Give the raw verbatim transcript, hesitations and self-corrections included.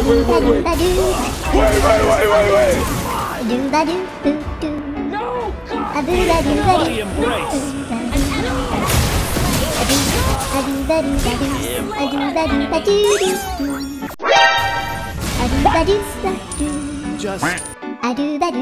wait, wait, wait. Wait, wait, wait, wait, wait. No, God, body embrace. Just